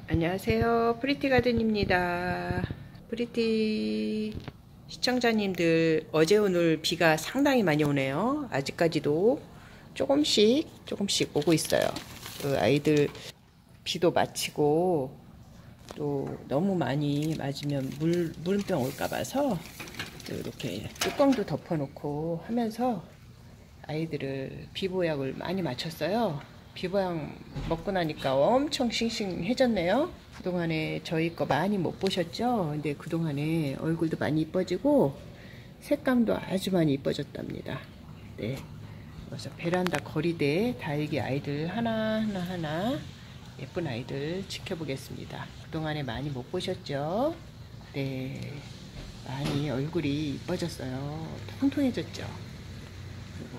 안녕하세요. 프리티 가든입니다. 프리티 시청자님들, 어제 오늘 비가 상당히 많이 오네요. 아직까지도 조금씩 오고 있어요. 그 아이들 비도 마치고 또 너무 많이 맞으면 물병 올까 봐서 이렇게 뚜껑도 덮어놓고 하면서 아이들을 비보약을 많이 맞췄어요. 비보약 먹고 나니까 엄청 싱싱해졌네요. 그동안에 저희 거 많이 못 보셨죠? 근데 그동안에 얼굴도 많이 이뻐지고 색감도 아주 많이 이뻐졌답니다. 네. 그래서 베란다 거리대 다육이 아이들 하나 예쁜 아이들 지켜보겠습니다. 그동안에 많이 못 보셨죠? 네. 많이 얼굴이 이뻐졌어요. 통통해졌죠? 그리고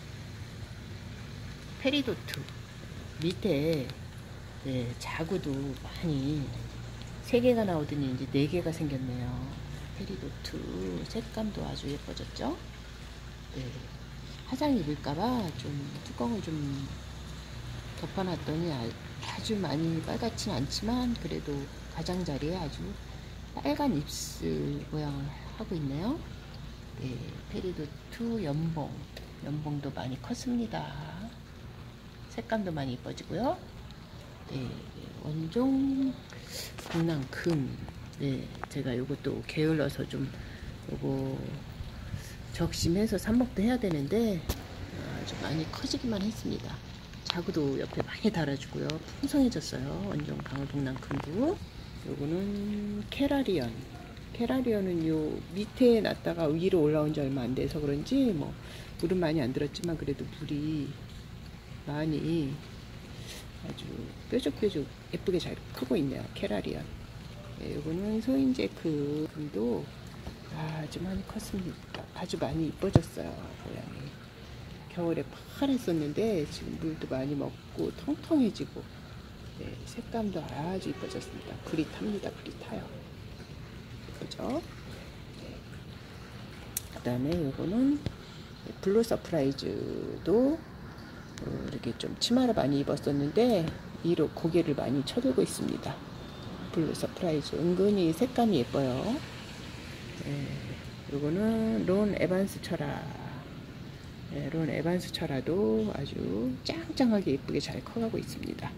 페리도트 밑에 자구도 많이 3개가 나오더니 이제 4개가 생겼네요. 페리도트 색감도 아주 예뻐졌죠? 네. 화상 입을까봐 좀 뚜껑을 좀 덮어놨더니 아주 많이 빨갛진 않지만 그래도 가장자리에 아주 빨간 입술 모양을 하고 있네요. 네, 페리도트 연봉도 많이 컸습니다. 색감도 많이 이뻐지고요. 네, 원종 강낭금. 네, 제가 요것도 게을러서 좀 요거 적심해서 삽목도 해야 되는데 아주 많이 커지기만 했습니다. 자구도 옆에 많이 달아주고요. 풍성해졌어요. 원종 강동낭금도. 요거는 캐라리언은 요 밑에 놨다가 위로 올라온 지 얼마 안 돼서 그런지 뭐 물은 많이 안 들었지만 그래도 물이 많이 아주 뾰족뾰족 예쁘게 잘 크고 있네요. 캐라리언. 네, 요거는 소인제크 금도 아주 많이 컸습니다. 아주 많이 이뻐졌어요. 모양이. 겨울에 파랬었는데 지금 물도 많이 먹고 통통해지고 네, 색감도 아주 이뻐졌습니다. 그리 탑니다. 그리 타요. 그죠? 네. 그 다음에 요거는 블루 서프라이즈도 이렇게 좀 치마를 많이 입었었는데 이로 고개를 많이 쳐들고 있습니다. 블루 서프라이즈 은근히 색감이 예뻐요. 네, 요거는 론 에반스 철아. 네, 론 에반스 철아도 아주 짱짱하게 예쁘게 잘 커가고 있습니다.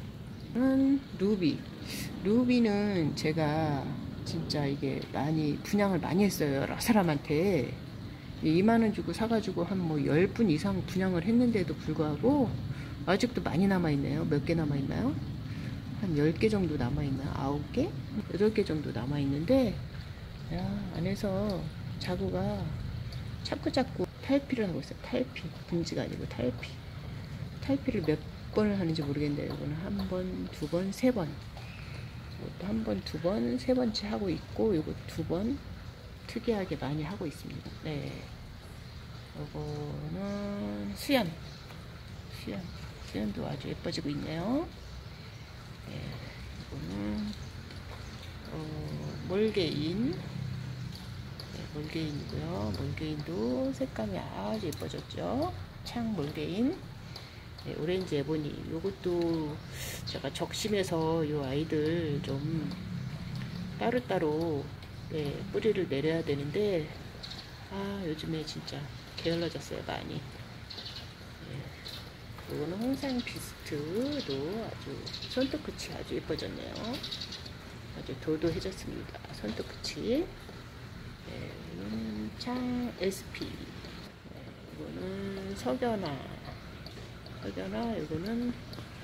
루비는 제가 진짜 이게 많이 분양을 많이 했어요. 여러 사람한테 2만원 주고 사가지고 한 뭐 10분 이상 분양을 했는데도 불구하고 아직도 많이 남아있네요. 몇 개 남아있나요? 한 10개 정도 남아있나요? 9개? 8개 정도 남아있는데 안에서 자구가 자꾸 탈피를 하고 있어요. 탈피. 분지가 아니고 탈피. 탈피를 몇 번을 하는지 모르겠는데 이거는 한 번, 두 번, 세 번. 이것도 한 번, 두 번, 세 번째 하고 있고 이거 두 번 특이하게 많이 하고 있습니다. 네. 이거는 수연도 아주 예뻐지고 있네요. 네. 이거는 몰개인. 네, 몰개인이고요. 몰개인도 색감이 아주 예뻐졌죠. 창 몰개인. 네, 오렌지 에보니. 요것도 제가 적심해서 요 아이들 좀 따로따로 뿌리를 내려야 되는데 요즘에 진짜 게을러졌어요 많이. 요거는 홍상 비스트도 아주 손톱끝이 아주 예뻐졌네요. 아주 도도해졌습니다. 손톱끝이. 이거는 창 SP. 이거는 석연아. 이거는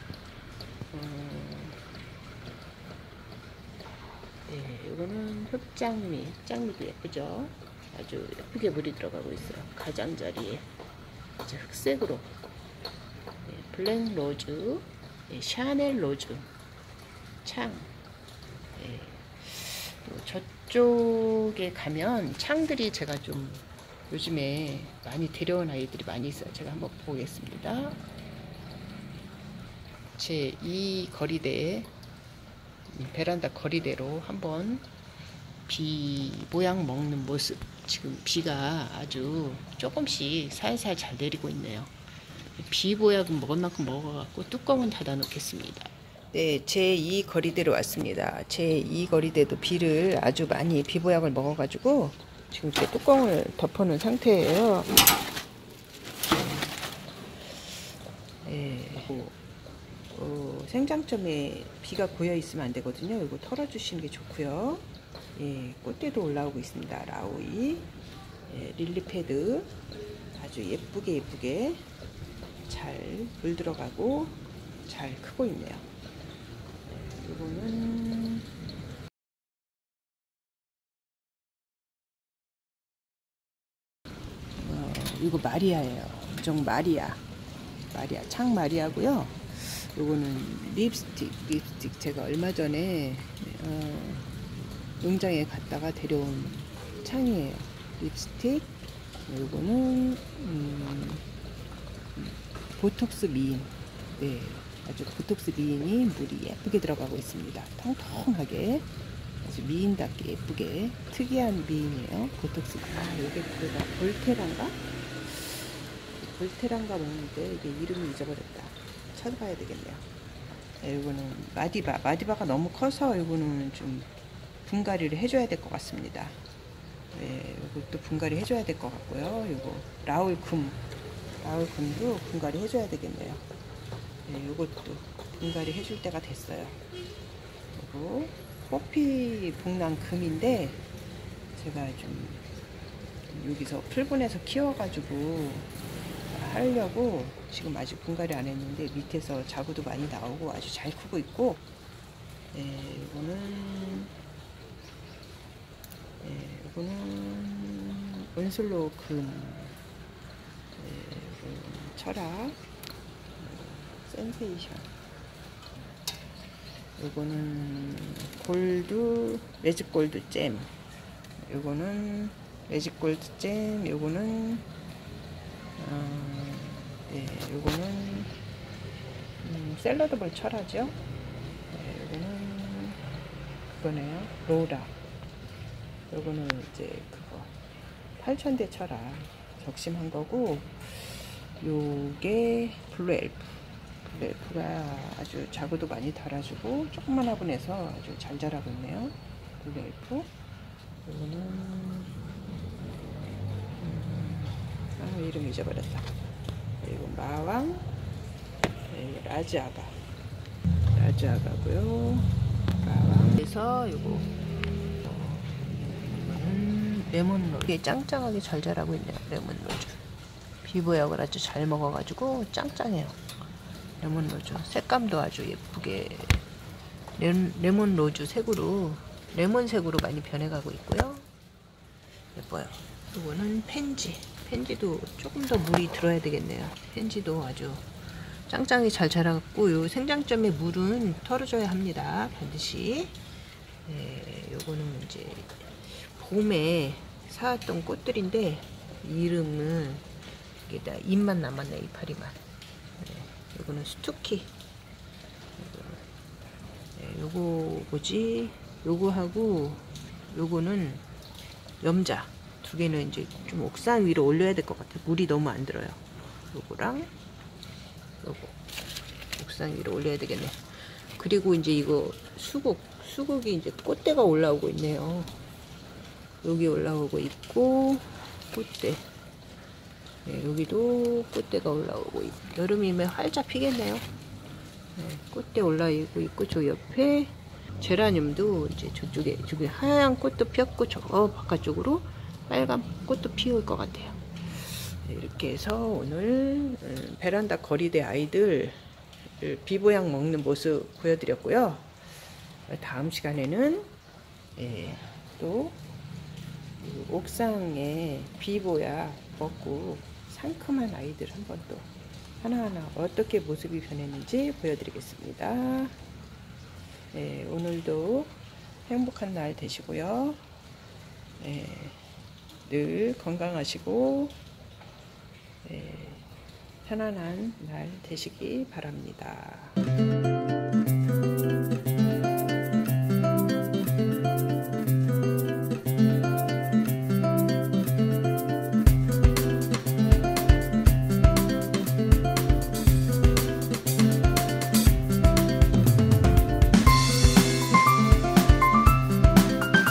이거는 흑장미도 예쁘죠. 아주 예쁘게 물이 들어가고 있어요. 가장자리에 아주 흑색으로. 블랙 로즈, 샤넬 로즈, 창. 저쪽에 가면 창들이 제가 좀 요즘에 많이 데려온 아이들이 많이 있어요. 제가 한번 보겠습니다. 제 이 거리대에 베란다 거리대로 한번 비 모양 먹는 모습. 지금 비가 아주 조금씩 살살 잘 내리고 있네요. 비 보약은 먹을 만큼 먹어갖고 뚜껑은 닫아 놓겠습니다. 네, 제2 거리대로 왔습니다. 제2 거리대도 비를 아주 많이 비보약을 먹어가지고 지금 이렇게 뚜껑을 덮어놓은 상태예요. 네, 생장점에 비가 고여 있으면 안 되거든요. 이거 털어주시는 게 좋고요. 예, 꽃대도 올라오고 있습니다. 라오이, 예, 릴리 패드 아주 예쁘게 잘 물 들어가고 잘 크고 있네요. 이거는 이거 마리아예요. 정 마리아, 창 마리아고요. 요거는 립스틱 제가 얼마 전에 농장에 갔다가 데려온 창이에요. 립스틱. 요거는 보톡스 미인. 네, 아주 보톡스 미인이 물이 예쁘게 들어가고 있습니다. 통통하게 아주 미인답게 예쁘게 특이한 미인이에요. 보톡스. 이게 뭐가 볼테란가 먹는데 이게 이름을 잊어버렸다. 찾아봐야 되겠네요. 네, 이거는 마디바가 너무 커서 이거는 좀 분갈이를 해줘야 될 것 같습니다. 네, 이것도 분갈이 해줘야 될 것 같고요. 이거 라울금도 분갈이 해줘야 되겠네요. 네, 이것도 분갈이 해줄 때가 됐어요. 그리고 뽀피 복랑 금인데 제가 좀 여기서 풀분해서 키워가지고 하려고 지금 아직 분갈이 안 했는데 밑에서 자구도 많이 나오고 아주 잘 크고 있고, 이거는 온슬로 금, 철학, 센세이션. 이거는 골드, 매직 골드 잼. 이거는 매직 골드 잼. 요거는 요거는 샐러드볼 철화죠. 요거는 그거네요. 로라. 요거는 이제 그거 8000대 철화 적심한 거고, 요게 블루 엘프가 아주 자구도 많이 달아주고 조금만 화분해서 아주 잘 자라고 있네요. 블루 엘프. 요거는 이름 잊어버렸다. 그리고 마왕, 라즈아가고요. 마왕에서 요거 레몬로즈. 이게 짱짱하게 잘 자라고 있네요. 레몬로즈. 비보약을 아주 잘 먹어가지고 짱짱해요. 레몬로즈. 색감도 아주 예쁘게 레몬로즈 색으로, 레몬색으로 많이 변해가고 있고요. 예뻐요. 이거는 펜지도 조금 더 물이 들어야 되겠네요. 펜지도 아주 짱짱이 잘 자라갖고, 요 생장점의 물은 털어줘야 합니다. 반드시. 요거는 이제 봄에 사왔던 꽃들인데 이름은 이게 다 잎만 남았네. 이파리만. 요거는 스투키. 요거 뭐지? 요거하고 요거는 염자. 두 개는 이제 좀 옥상 위로 올려야 될 것 같아요. 물이 너무 안 들어요. 요거랑 요거 옥상 위로 올려야 되겠네. 그리고 이제 이거 수국이 이제 꽃대가 올라오고 있네요. 여기 올라오고 있고, 꽃대. 여기도 꽃대가 올라오고 있고, 여름이면 활짝 피겠네요. 꽃대 올라오고 있고, 저 옆에 제라늄도 이제 저기 하얀 꽃도 피었고, 저 바깥쪽으로 빨간 꽃도 피울 것 같아요. 이렇게 해서 오늘 베란다 거리대 아이들 비보약 먹는 모습 보여드렸고요. 다음 시간에는 또 옥상에 비보약 먹고 상큼한 아이들 한번 또 하나하나 어떻게 모습이 변했는지 보여드리겠습니다. 오늘도 행복한 날 되시고요. 늘 건강하시고 편안한 날 되시기 바랍니다.